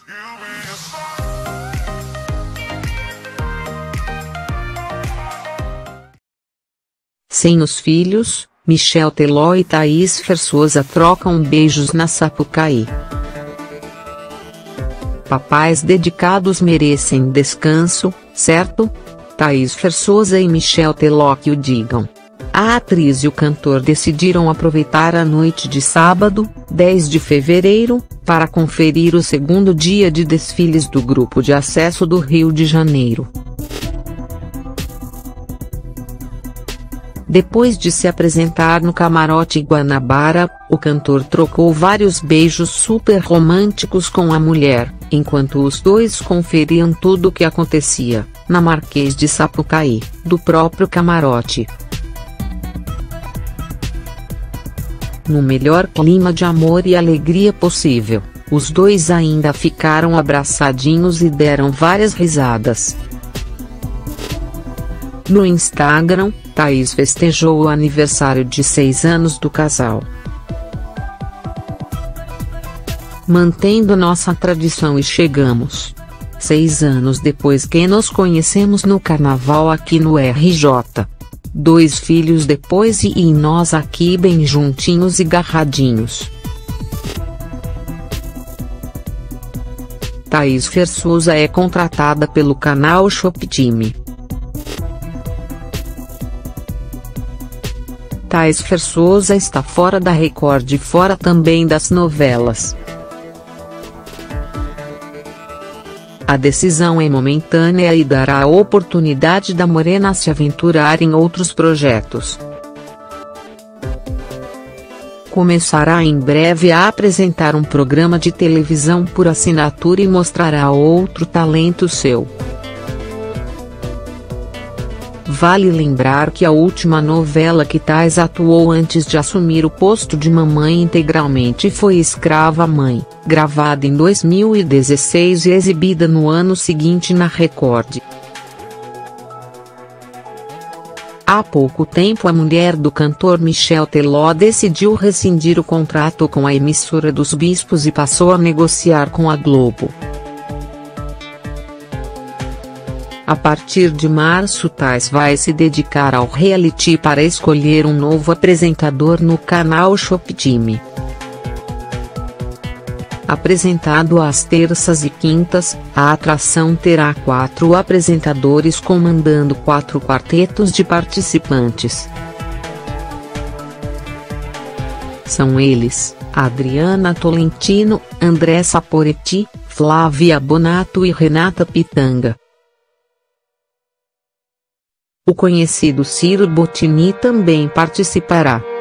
Sem os filhos, Michel Teló e Thaís Versosa trocam beijos na Sapucaí. Papais dedicados merecem descanso, certo? Thaís Versosa e Michel Teló que o digam. A atriz e o cantor decidiram aproveitar a noite de sábado, 10 de fevereiro, para conferir o segundo dia de desfiles do Grupo de Acesso do Rio de Janeiro. Depois de se apresentar no Camarote Guanabara, o cantor trocou vários beijos super românticos com a mulher, enquanto os dois conferiam tudo o que acontecia, na Marquês de Sapucaí, do próprio camarote. No melhor clima de amor e alegria possível, os dois ainda ficaram abraçadinhos e deram várias risadas. No Instagram, Thaís festejou o aniversário de 6 anos do casal. Mantendo nossa tradição e chegamos 6 anos depois que nos conhecemos no carnaval aqui no RJ. 2 filhos depois e nós aqui bem juntinhos e garradinhos. Thaís Versosa é contratada pelo canal Shoptime. Thaís Versosa está fora da Record e fora também das novelas. A decisão é momentânea e dará a oportunidade da morena se aventurar em outros projetos. Começará em breve a apresentar um programa de televisão por assinatura e mostrará outro talento seu. Vale lembrar que a última novela que Thaís atuou antes de assumir o posto de mamãe integralmente foi Escrava Mãe, gravada em 2016 e exibida no ano seguinte na Record. Há pouco tempo a mulher do cantor Michel Teló decidiu rescindir o contrato com a emissora dos Bispos e passou a negociar com a Globo. A partir de março Thaís vai se dedicar ao reality para escolher um novo apresentador no canal Shoptime. Apresentado às terças e quintas, a atração terá 4 apresentadores comandando 4 quartetos de participantes. São eles, Adriana Tolentino, André Saporetti, Flávia Bonato e Renata Pitanga. O conhecido Ciro Bottini também participará.